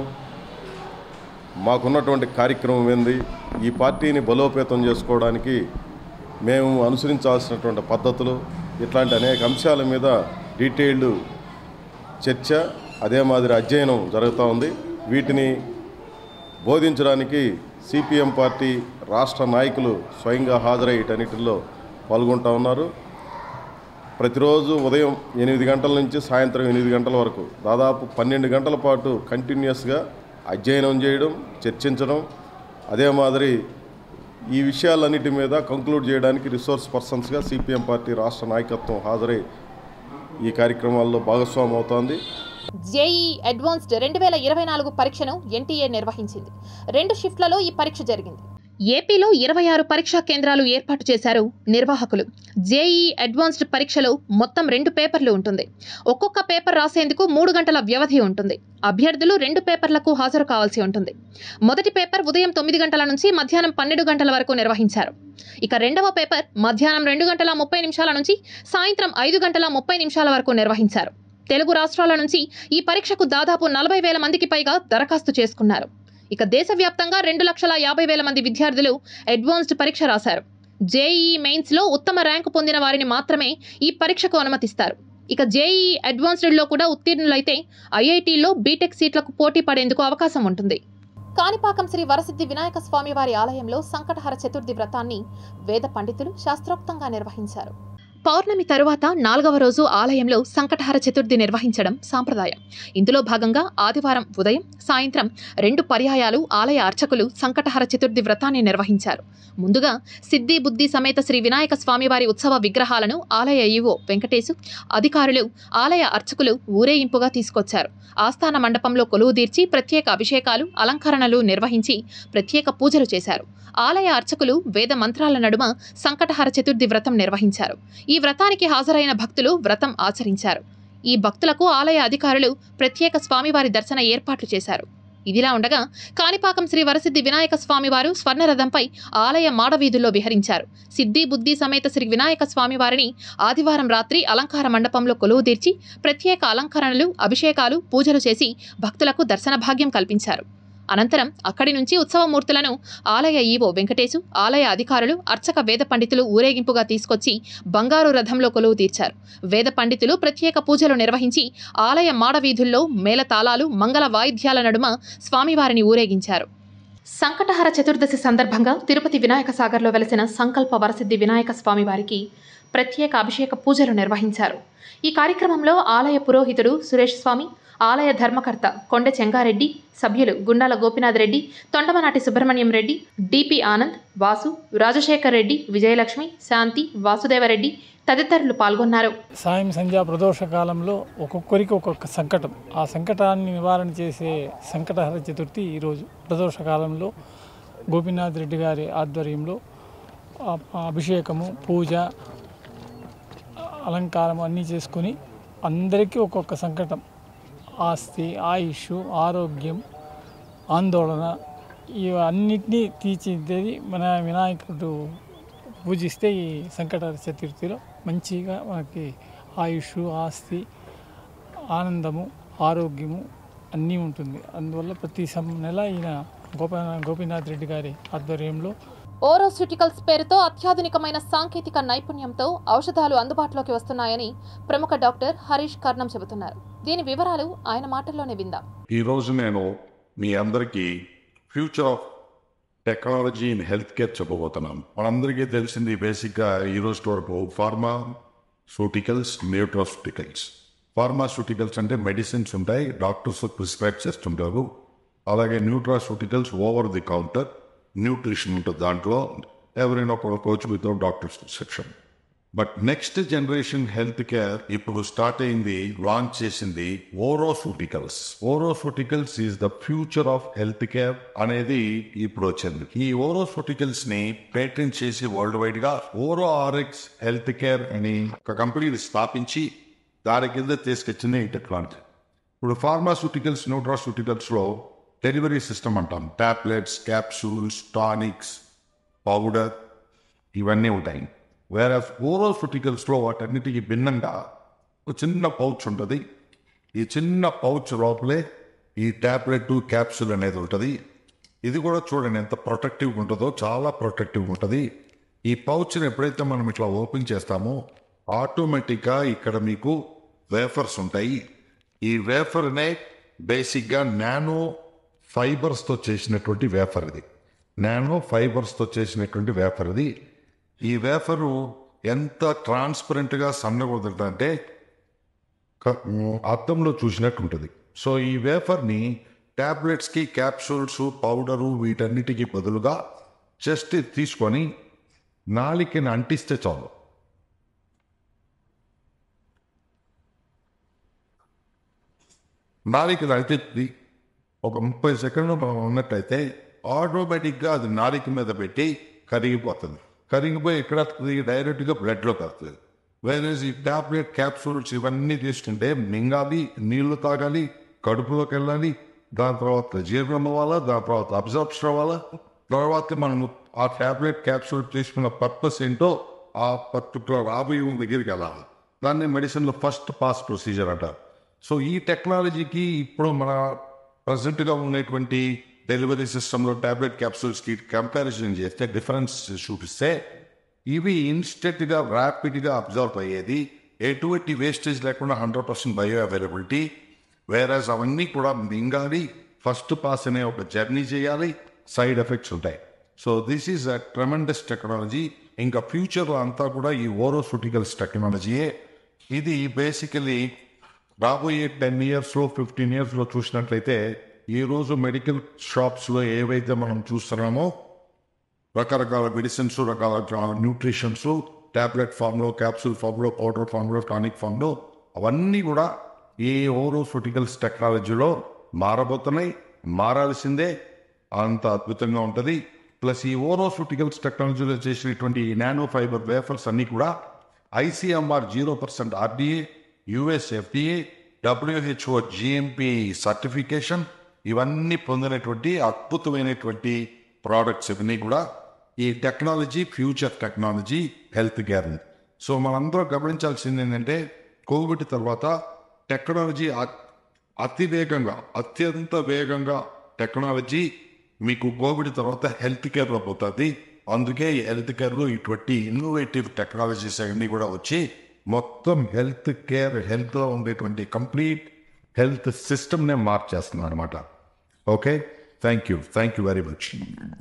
మాకున్నటువంటి కార్యక్రమం ఏంది, ఈ పార్టీని బలోపేతం చేసుకోవడానికి మేము అనుసరించాల్సినటువంటి పద్ధతులు, ఇట్లాంటి అనేక అంశాల మీద డీటెయిల్డ్ చర్చ, అదే మాదిరి అధ్యయనం జరుగుతూ ఉంది. వీటిని బోధించడానికి సిపిఎం పార్టీ రాష్ట్ర నాయకులు స్వయంగా హాజరై వీటన్నిటిలో పాల్గొంటూ ఉన్నారు. ప్రతిరోజు ఉదయం ఎనిమిది గంటల నుంచి సాయంత్రం ఎనిమిది గంటల వరకు దాదాపు పన్నెండు గంటల పాటు కంటిన్యూస్గా అధ్యయనం చేయడం, చర్చించడం, అదే మాదిరి ఈ విషయాలన్నిటి మీద కంక్లూడ్ చేయడానికి రిసోర్స్ పర్సన్స్గా సిపిఎం పార్టీ రాష్ట్ర నాయకత్వం హాజరై ఈ కార్యక్రమాల్లో భాగస్వామి అవుతోంది. జేఈఈ అడ్వాన్స్డ్ రెండు వేల ఇరవై నాలుగు పరీక్షను ఎన్టీఏ నిర్వహించింది. రెండు షిఫ్ట్లలో ఈ పరీక్ష జరిగింది. ఏపీలో ఇరవై ఆరు పరీక్షా కేంద్రాలు ఏర్పాటు చేశారు నిర్వాహకులు. జేఈఈ అడ్వాన్స్డ్ పరీక్షలో మొత్తం రెండు పేపర్లు ఉంటుంది. ఒక్కొక్క పేపర్ రాసేందుకు మూడు గంటల వ్యవధి ఉంటుంది. అభ్యర్థులు రెండు పేపర్లకు హాజరు కావాల్సి ఉంటుంది. మొదటి పేపర్ ఉదయం తొమ్మిది గంటల నుంచి మధ్యాహ్నం పన్నెండు గంటల వరకు నిర్వహించారు. ఇక రెండవ పేపర్ మధ్యాహ్నం రెండు గంటల ముప్పై నిమిషాల నుంచి సాయంత్రం ఐదు గంటల ముప్పై నిమిషాల వరకు నిర్వహించారు. తెలుగు రాష్ట్రాల నుంచి ఈ పరీక్షకు దాదాపు నలభై వేల మందికి పైగా దరఖాస్తు చేసుకున్నారు. ఇక దేశవ్యాప్తంగా రెండు లక్షల యాభై వేల మంది విద్యార్థులు అడ్వాన్స్డ్ పరీక్ష రాశారు. జేఈఈ మెయిన్స్ లో ఉత్తమ ర్యాంకు పొందిన వారిని మాత్రమే ఈ పరీక్షకు అనుమతిస్తారు. ఇక జేఈఈ అడ్వాన్స్డ్లో కూడా ఉత్తీర్ణులైతే ఐఐటీల్లో బీటెక్ సీట్లకు పోటీ పడేందుకు అవకాశం ఉంటుంది. కాణిపాకం శ్రీ వరసిద్ధి వినాయక స్వామి వారి ఆలయంలో సంకటహర చతుర్థి వ్రతాన్ని వేద పండితులు శాస్త్రోక్తంగా నిర్వహించారు. పౌర్ణమి తరువాత నాలుగవ రోజు ఆలయంలో సంకటహర చతుర్థి నిర్వహించడం సాంప్రదాయం. ఇందులో భాగంగా ఆదివారం ఉదయం, సాయంత్రం రెండు పర్యాయాలు ఆలయ అర్చకులు సంకటహర చతుర్థి వ్రతాన్ని నిర్వహించారు. ముందుగా సిద్ధి బుద్ధి సమేత శ్రీ వినాయక స్వామివారి ఉత్సవ విగ్రహాలను ఆలయ ఈవో వెంకటేశు, అధికారులు, ఆలయ అర్చకులు ఊరేగింపుగా తీసుకొచ్చారు. ఆస్థాన మండపంలో కొలువు తీర్చి ప్రత్యేక అభిషేకాలు, అలంకరణలు నిర్వహించి ప్రత్యేక పూజలు చేశారు. ఆలయ అర్చకులు వేద మంత్రాల నడుమ సంకటహర చతుర్థి వ్రతం నిర్వహించారు. ఈ వ్రతానికి హాజరైన భక్తులు వ్రతం ఆచరించారు. ఈ భక్తులకు ఆలయ అధికారులు ప్రత్యేక స్వామివారి దర్శన ఏర్పాట్లు చేశారు. ఇదిలా ఉండగా కాణిపాకం శ్రీ వరసిద్ధి వినాయక స్వామివారు స్వర్ణరథంపై ఆలయ మాడవీధుల్లో విహరించారు. సిద్ధి బుద్ధి సమేత శ్రీ వినాయక స్వామివారిని ఆదివారం రాత్రి అలంకార మండపంలో కొలువు తీర్చి ప్రత్యేక అలంకరణలు, అభిషేకాలు, పూజలు చేసి భక్తులకు దర్శన భాగ్యం కల్పించారు. అనంతరం అక్కడి నుంచి ఉత్సవమూర్తులను ఆలయ ఈవో వెంకటేశు, ఆలయ అధికారులు, అర్చక వేద పండితులు ఊరేగింపుగా తీసుకొచ్చి బంగారు రథంలో కొలువు తీర్చారు. వేద పండితులు ప్రత్యేక పూజలు నిర్వహించి ఆలయ మాడవీధుల్లో మేళతాళాలు, మంగళ వాయిద్యాల నడుమ స్వామివారిని ఊరేగించారు. సంకటహర చతుర్దశి సందర్భంగా తిరుపతి వినాయక సాగర్లో వెలసిన సంకల్ప వరసిద్ధి వినాయక స్వామివారికి ప్రత్యేక అభిషేక పూజలు నిర్వహించారు. ఈ కార్యక్రమంలో ఆలయ పురోహితుడు సురేష్ స్వామి, ఆలయ ధర్మకర్త కొండ చెంగారెడ్డి, సభ్యులు గుండాల గోపినాథ్ రెడ్డి, తొండమనాటి సుబ్రహ్మణ్యం రెడ్డి, డిపి ఆనంద్, వాసు, రాజశేఖర్ రెడ్డి, విజయలక్ష్మి, శాంతి, వాసుదేవరెడ్డి తదితరులు పాల్గొన్నారు. సాయం సంధ్యా ప్రదోష కాలంలో ఒక్కొక్కరికి ఒక్కొక్క సంకటం, ఆ సంకటాన్ని నివారణ చేసే సంకటహర చతుర్థి ఈరోజు ప్రదోష కాలంలో గోపినాథ్ రెడ్డి గారి ఆధ్వర్యంలో అభిషేకము, పూజ, అలంకారం అన్నీ చేసుకుని అందరికీ ఒక్కొక్క సంకటం, ఆస్తి, ఆయుష్, ఆరోగ్యం, ఆందోళన ఇవన్నిటినీ తీర్చిదిద్దేది మన వినాయకుడు పూజిస్తే ఈ సంకటహర చతుర్థిలో మంచిగా మనకి ఆయుష్, ఆస్తి, ఆనందము, ఆరోగ్యము అన్నీ ఉంటుంది. అందువల్ల ప్రతి నెల ఈయన గోపా గోపీనాథ్ రెడ్డి గారి ఆధ్వర్యంలో ఓరోస్యూటికల్స్ పేరుతో అత్యాధునికమైన సాంకేతిక నైపుణ్యంతో ఔషధాలు అందుబాటులోకి వస్తున్నాయని ప్రముఖ డాక్టర్ హరీష్ కర్ణం చెబుతున్నారు. దీని వివరాలు ఆయన మాటల్లోనే విందాం. ఈ రోజు నేను మీ అందరికీ future of technology in health care చెప్పబోతున్నాను. మనందరికీ తెలిసింది బేసిక్గా ఈ రోజు వరకు ఫార్మాసూటికల్స్, న్యూట్రాసూటికల్స్. ఫార్మాసూటికల్స్ అంటే మెడిసిన్స్ ఉంటాయి, డాక్టర్స్ ప్రిస్క్రైబ్ చేస్తుంటారు. అలాగే nutraceuticals over the counter nutrition ఉంటుంది. దాంట్లో ఎవరైనా ఒక coach without doctors prescription. But next generation health care ఇప్పుడు స్టార్ట్ అయింది, లాంచ్ చేసింది oroceuticals. Oroceuticals is the future of health care అనేది ఇప్పుడు వచ్చింది. ఈ ఓరోసూటికల్స్ ని పేటెంట్ చేసి వరల్డ్ వైడ్ గా ఓరో ఆర్ఎక్స్ హెల్త్ కేర్ అని ఒక కంపెనీని స్థాపించి దాని కింద తీసుకొచ్చింది ఈ టెక్నాలజీ. ఇప్పుడు ఫార్మాసూటికల్స్, న్యూట్రాసూటికల్స్ లో డెలివరీ సిస్టమ్ అంటాం. టాబ్లెట్స్, క్యాప్సూల్స్, టానిక్స్, పౌడర్ ఇవన్నీ ఉంటాయి. వేరే ఓరోసూటికల్స్లో వాటన్నిటికీ భిన్నంగా ఒక చిన్న పౌచ్ ఉంటుంది. ఈ చిన్న పౌచ్ లోపలే ఈ టాబ్లెట్, క్యాప్సూల్ అనేది ఉంటుంది. ఇది కూడా చూడండి ఎంత ప్రొటెక్టివ్గా ఉంటుందో, చాలా ప్రొటెక్టివ్గా ఉంటుంది. ఈ పౌచ్ని ఎప్పుడైతే మనం ఇట్లా ఓపెన్ చేస్తామో ఆటోమేటిక్గా ఇక్కడ మీకు వేఫర్స్ ఉంటాయి. ఈ వేఫర్నే బేసిక్గా నానో ఫైబర్స్తో చేసినటువంటి వేఫర్ ఇది. నానో ఫైబర్స్తో చేసినటువంటి వేఫర్ ఇది. ఈ వేఫరు ఎంత ట్రాన్స్పరెంట్గా సన్నగా ఉంటుందంటే అద్దంలో చూసినట్టు ఉంటుంది. సో ఈ వేఫర్ని ట్యాబ్లెట్స్కి, క్యాప్సూల్స్, పౌడరు వీటన్నిటికీ బదులుగా జస్ట్ తీసుకొని నాలికని అంటిస్తే చాలు. నాలికని అంటించి ఒక ముప్పై సెకండ్లు మనం ఉన్నట్టయితే ఆటోమేటిక్గా అది నాలిక మీద పెట్టి కరిగిపోతుంది. కరిగిపోయి ఇక్కడ డైరెక్ట్గా బ్లడ్లో కలుగుతుంది. వేరే ఈ టాబ్లెట్, క్యాప్సూల్స్ ఇవన్నీ తీసుకుంటే మింగాలి, నీళ్లు తాగాలి, కడుపులోకి వెళ్ళాలి, దాని తర్వాత జీర్ణం అవ్వాలా, దాని తర్వాత అబ్జర్ప్షన్ అవ్వాలా, తర్వాత మనం ఆ టాబ్లెట్, క్యాప్సూల్ తీసుకున్న పర్పస్ ఏంటో ఆ పర్టికులర్ అవయవం దగ్గరికి వెళ్ళాలి. దాన్ని మెడిసిన్లో ఫస్ట్ పాస్ ప్రొసీజర్ అంటారు. సో ఈ టెక్నాలజీకి ఇప్పుడు మన ప్రజెంట్గా ఉన్నటువంటి డెలివరీ సిస్టంలో టాబ్లెట్, క్యాప్సూల్స్కి కంపారిజన్ చేస్తే డిఫరెన్స్ చూపిస్తే ఇవి ఇన్స్టెంట్గా ర్యాపిడ్గా అబ్జర్వ్ అయ్యేది, ఎటువంటి వేస్టేజ్ లేకుండా హండ్రెడ్ పర్సెంట్ బయో అవైలబిలిటీ. వేరేస్ అవన్నీ కూడా మింగాలి, ఫస్ట్ పాస్ అనే ఒక జర్నీ చేయాలి, సైడ్ ఎఫెక్ట్స్ ఉంటాయి. So this is a tremendous technology. ఇంకా ఫ్యూచర్లో అంతా కూడా ఈ ఓరోసూటికల్స్ టెక్నాలజీయే. ఇది బేసికలీ రాబోయే టెన్ ఇయర్స్లో, ఫిఫ్టీన్ ఇయర్స్లో చూసినట్లయితే ఈరోజు మెడికల్ షాప్స్లో ఏవైతే మనం చూస్తున్నామో రకరకాల మెడిసిన్స్, రకరకాల న్యూట్రిషన్స్, ట్యాబ్లెట్ ఫామ్లో, క్యాప్సూల్ ఫామ్లో, పౌడర్ ఫామ్లో, టానిక్ ఫామ్లో అవన్నీ కూడా ఈ ఓరోసూటికల్స్ టెక్నాలజీలో మారబోతున్నాయి. మారాల్సిందే, అంత అద్భుతంగా ఉంటుంది. ప్లస్ ఈ ఓరోసూటికల్స్ టెక్నాలజీలో చేసినటువంటి నానో ఫైబర్ వేఫర్స్ అన్నీ కూడా ICMR zero percent RDA, US FDA, WHO GMP certification ఇవన్నీ పొందినటువంటి అద్భుతమైనటువంటి ప్రోడక్ట్స్ ఇవన్నీ కూడా. ఈ technology future technology health care. So మనందరూ గమనించాల్సింది ఏంటంటే కోవిడ్ తర్వాత టెక్నాలజీ అతి వేగంగా, అత్యంత వేగంగా టెక్నాలజీ మీకు కోవిడ్ తర్వాత హెల్త్ కేర్లో పోతుంది. అందుకే ఈ హెల్త్ కేర్లో ఇటువంటి ఇన్నోవేటివ్ టెక్నాలజీస్ అన్నీ కూడా వచ్చి మొత్తం హెల్త్ కేర్, హెల్త్లో ఉండేటువంటి కంప్లీట్ హెల్త్ సిస్టమ్నే మార్చేస్తున్నాం అనమాట. Okay, thank you thank you very much.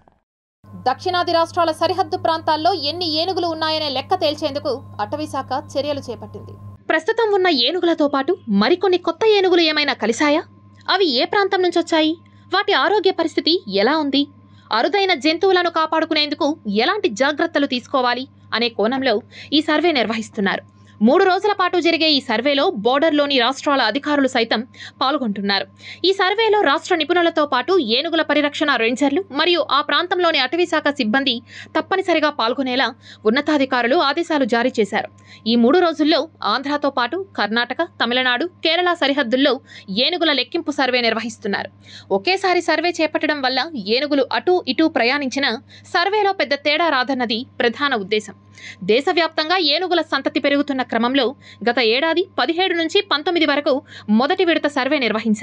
దక్షిణాది రాష్ట్రాల సరిహద్దు ప్రాంతాల్లో ఎన్ని ఏనుగులు ఉన్నాయనే లెక్క తేల్చేందుకు అటవీశాఖ చర్యలు చేపట్టింది. ప్రస్తుతం ఉన్న ఏనుగులతో పాటు మరికొన్ని కొత్త ఏనుగులు ఏమైనా కలిశాయా? అవి ఏ ప్రాంతం నుంచి వచ్చాయి? వాటి ఆరోగ్య పరిస్థితి ఎలా ఉంది? అరుదైన జంతువులను కాపాడుకునేందుకు ఎలాంటి జాగ్రత్తలు తీసుకోవాలి అనే కోణంలో ఈ సర్వే నిర్వహిస్తున్నారు. మూడు రోజుల పాటు జరిగే ఈ సర్వేలో బోర్డర్లోని రాష్ట్రాల అధికారులు సైతం పాల్గొంటున్నారు. ఈ సర్వేలో రాష్ట్ర నిపుణులతో పాటు ఏనుగుల పరిరక్షణ రేంజర్లు మరియు ఆ ప్రాంతంలోని అటవీశాఖ సిబ్బంది తప్పనిసరిగా పాల్గొనేలా ఉన్నతాధికారులు ఆదేశాలు జారీ చేశారు. ఈ మూడు రోజుల్లో ఆంధ్రతో పాటు కర్ణాటక, తమిళనాడు, కేరళ సరిహద్దుల్లో ఏనుగుల లెక్కింపు సర్వే నిర్వహిస్తున్నారు. ఒకేసారి సర్వే చేపట్టడం వల్ల ఏనుగులు అటూ ఇటూ ప్రయాణించిన సర్వేలో పెద్ద తేడా రాదన్నది ప్రధాన ఉద్దేశం. దేశవ్యాప్తంగా ఏనుగుల సంతతి పెరుగుతున్న క్రమంలో గత ఏడాది పదిహేడు నుంచి పంతొమ్మిది వరకు మొదటి విడత సర్వే నిర్వహించారు.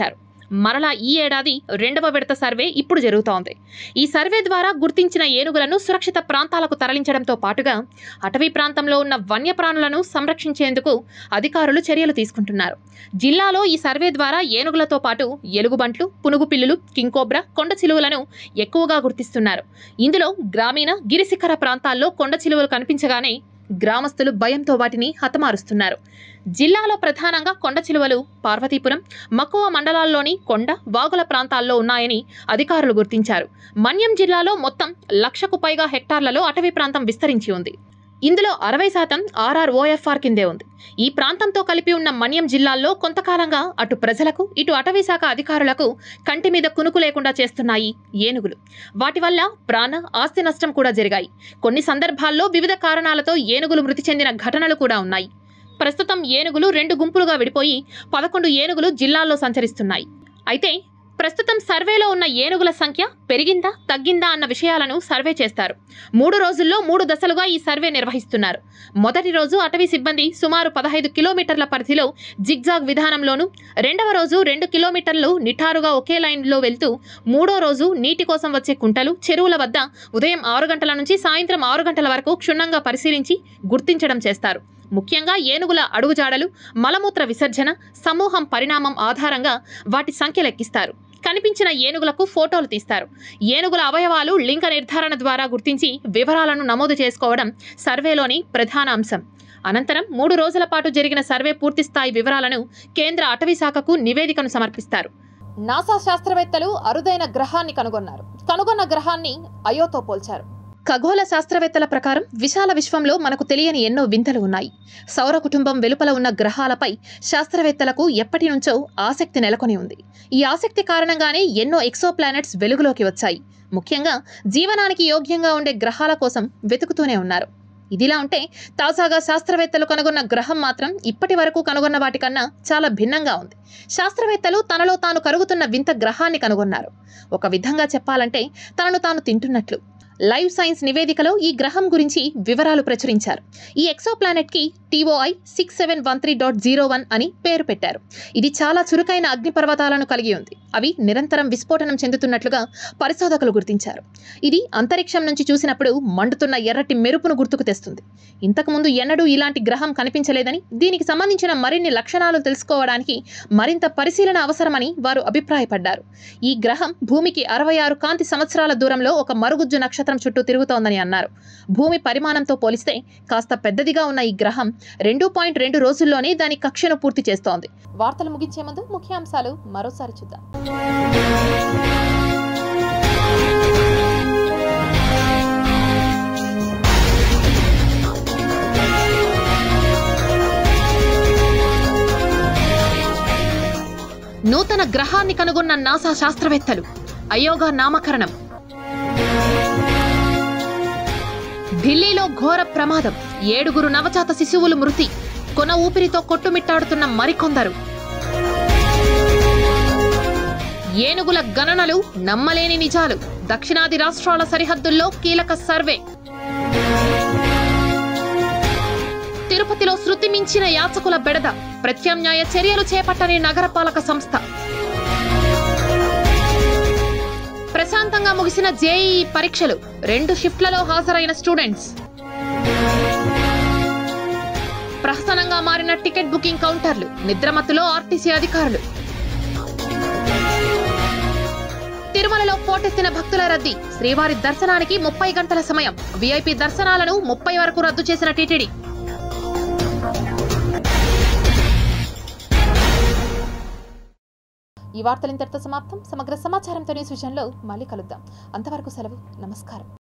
మరలా ఈ ఏడాది రెండవ విడత సర్వే ఇప్పుడు జరుగుతోంది. ఈ సర్వే ద్వారా గుర్తించిన ఏనుగులను సురక్షిత ప్రాంతాలకు తరలించడంతో పాటుగా అటవీ ప్రాంతంలో ఉన్న వన్యప్రాణులను సంరక్షించేందుకు అధికారులు చర్యలు తీసుకుంటున్నారు. జిల్లాలో ఈ సర్వే ద్వారా ఏనుగులతో పాటు ఎలుగుబంట్లు, పునుగు పిల్లులు, కింకోబ్రా, కొండ చిలువలను ఎక్కువగా గుర్తిస్తున్నారు. ఇందులో గ్రామీణ, గిరిశిఖర ప్రాంతాల్లో కొండ చిలువలు కనిపించగానే గ్రామస్తులు భయంతో వాటిని హతమారుస్తున్నారు. జిల్లాలో ప్రధానంగా కొండ చిలువలు పార్వతీపురం, మక్కువ మండలాల్లోని కొండ, వాగుల ప్రాంతాల్లో ఉన్నాయని అధికారులు గుర్తించారు. మన్యం జిల్లాలో మొత్తం లక్షకు పైగా హెక్టార్లలో అటవీ ప్రాంతం విస్తరించి ఉంది. ఇందులో అరవై శాతం ఆర్ఆర్ఓఎఫ్ఆర్ కిందే ఉంది. ఈ ప్రాంతంతో కలిపి ఉన్న మన్యం జిల్లాల్లో కొంతకాలంగా అటు ప్రజలకు, ఇటు అటవీ శాఖ అధికారులకు కంటి మీద కునుకు లేకుండా చేస్తున్నాయి ఏనుగులు. వాటి వల్ల ప్రాణ, ఆస్తి నష్టం కూడా జరిగాయి. కొన్ని సందర్భాల్లో వివిధ కారణాలతో ఏనుగులు మృతి చెందిన ఘటనలు కూడా ఉన్నాయి. ప్రస్తుతం ఏనుగులు రెండు గుంపులుగా విడిపోయి పదకొండు ఏనుగులు జిల్లాల్లో సంచరిస్తున్నాయి. అయితే ప్రస్తుతం సర్వేలో ఉన్న ఏనుగుల సంఖ్య పెరిగిందా, తగ్గిందా అన్న విషయాలను సర్వే చేస్తారు. మూడు రోజుల్లో మూడు దశలుగా ఈ సర్వే నిర్వహిస్తున్నారు. మొదటి రోజు అటవీ సిబ్బంది సుమారు పదహైదు కిలోమీటర్ల పరిధిలో జిగ్జాగ్ విధానంలోనూ, రెండవ రోజు రెండు కిలోమీటర్లు నిఠారుగా ఒకే లైన్లో వెళ్తూ, మూడో రోజు నీటి కోసం వచ్చే కుంటలు, చెరువుల వద్ద ఉదయం ఆరు గంటల నుంచి సాయంత్రం ఆరు గంటల వరకు క్షుణ్ణంగా పరిశీలించి గుర్తించడం చేస్తారు. ముఖ్యంగా ఏనుగుల అడుగుజాడలు, మలమూత్ర విసర్జన, సమూహం పరిణామం ఆధారంగా వాటి సంఖ్య లెక్కిస్తారు. కనిపించిన ఏనుగులకు ఫోటోలు తీస్తారు. ఏనుగుల అవయవాలు లింగ నిర్ధారణ ద్వారా గుర్తించి వివరాలను నమోదు చేసుకోవడం సర్వేలోని ప్రధాన అంశం. అనంతరం మూడు రోజుల పాటు జరిగిన సర్వే పూర్తిస్థాయి వివరాలను కేంద్ర అటవీ శాఖకు నివేదికను సమర్పిస్తారు. నాసా శాస్త్రవేత్తలు అరుదైన గ్రహాన్ని కనుగొన్నారు. కనుగొన్న గ్రహాన్ని అయోతో పోల్చారు. ఖగోళ శాస్త్రవేత్తల ప్రకారం విశాల విశ్వంలో మనకు తెలియని ఎన్నో వింతలు ఉన్నాయి. సౌర కుటుంబం వెలుపల ఉన్న గ్రహాలపై శాస్త్రవేత్తలకు ఎప్పటి నుంచో ఆసక్తి నెలకొని ఉంది. ఈ ఆసక్తి కారణంగానే ఎన్నో ఎక్సో ప్లానెట్స్ వెలుగులోకి వచ్చాయి. ముఖ్యంగా జీవనానికి యోగ్యంగా ఉండే గ్రహాల కోసం వెతుకుతూనే ఉన్నారు. ఇదిలా ఉంటే తాజాగా శాస్త్రవేత్తలు కనుగొన్న గ్రహం మాత్రం ఇప్పటి వరకు కనుగొన్న వాటికన్నా చాలా భిన్నంగా ఉంది. శాస్త్రవేత్తలు తనలో తాను కరుగుతున్న వింత గ్రహాన్ని కనుగొన్నారు. ఒక విధంగా చెప్పాలంటే తనను తాను తింటున్నట్లు. లైవ్ సైన్స్ నివేదికలో ఈ గ్రహం గురించి వివరాలు ప్రచురించారు. ఈ ఎక్సో ప్లానెట్ కి TOI six seven one three dot zero one అని పేరు పెట్టారు. ఇది చాలా చురుకైన అగ్నిపర్వతాలను కలిగి ఉంది. అవి నిరంతరం విస్ఫోటనం చెందుతున్నట్లుగా పరిశోధకులు గుర్తించారు. ఇది అంతరిక్షం నుంచి చూసినప్పుడు మండుతున్న ఎర్రటి మెరుపును గుర్తుకు తెస్తుంది. ఇంతకుముందు ఎన్నడూ ఇలాంటి గ్రహం కనిపించలేదని, దీనికి సంబంధించిన మరిన్ని లక్షణాలు తెలుసుకోవడానికి మరింత పరిశీలన అవసరమని వారు అభిప్రాయపడ్డారు. ఈ గ్రహం భూమికి అరవై ఆరు కాంతి సంవత్సరాల దూరంలో ఒక మరుగుజ్జు నక్షత్రం చుట్టూ తిరుగుతోందని అన్నారు. భూమి పరిమాణంతో పోలిస్తే కాస్త పెద్దదిగా ఉన్న ఈ గ్రహం రెండు పాయింట్ రెండు రోజుల్లోనే దాని కక్షను పూర్తి చేస్తోంది. వార్తలు ముగించే ముందు ముఖ్యాంశాలు మరోసారి చూద్దాం. నూతన గ్రహాన్ని కనుగొన్న నాసా శాస్త్రవేత్తలు, అయోగా నామకరణం. ఢిల్లీలో ఘోర ప్రమాదం, ఏడుగురు నవజాత శిశువులు మృతి, కొన ఊపిరితో కొట్టుమిట్టాడుతున్న మరికొందరు. ఏనుగుల గణనలు, నమ్మలేని నిజాలు, దక్షిణాది రాష్ట్రాల సరిహద్దుల్లో కీలక సర్వే. తిరుపతిలో శృతి మించిన యాచకుల బెడద, ప్రత్యామ్నాయ చర్యలు చేపట్టని నగరపాలక సంస్థ. ప్రశాంతంగా ముగిసిన జేఈఈ పరీక్షలు, రెండు షిఫ్ట్లలో హాజరైన స్టూడెంట్స్. ప్రహసనంగా మారిన టికెట్ బుకింగ్ కౌంటర్లు, నిద్రమత్తులో ఆర్టీసీ అధికారులు. తిరుమలలో పోటెత్తిన భక్తుల రద్దీ, శ్రీవారి దర్శనానికి ముప్పై గంటల సమయం, వీఐపీ దర్శనాలను ముప్పై వరకు రద్దు చేసిన టీటీడీ. ఈ వార్తలు ఇంతటితో సమాప్తం. సమగ్ర సమాచారంతో న్యూస్ విజన్లో మళ్ళీ కలుద్దాం. అంతవరకు సెలవు. నమస్కారం.